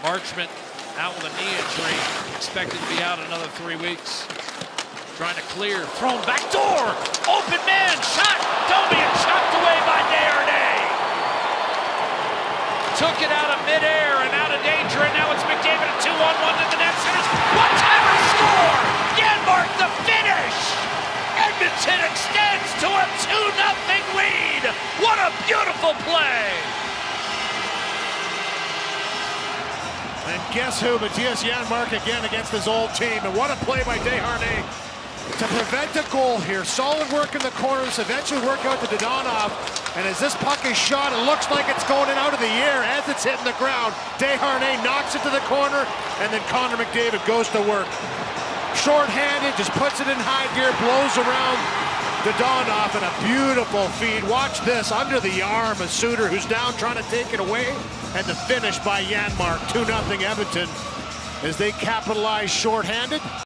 Marchment out with a knee injury, expected to be out another 3 weeks. Trying to clear, thrown back door, open man, shot, Domi, and chopped away by Desharnais. Took it out of midair and out of danger, and now it's McDavid, a 2-on-1 to the net centers. One-timer score! Janmark the finish! Edmonton extends to a 2-0 lead. What a beautiful play! And guess who? Mattias Janmark again against his old team. And what a play by Desharnais to prevent a goal here. Solid work in the corners, eventually work out to Dadonov. And as this puck is shot, it looks like it's going in out of the air as it's hitting the ground. Desharnais knocks it to the corner, and then Connor McDavid goes to work. Short-handed, just puts it in high gear, blows around Dadonov, and a beautiful feed. Watch this, under the arm of Suter, who's down trying to take it away. And the finish by Janmark, 2-0 Edmonton, as they capitalize short-handed.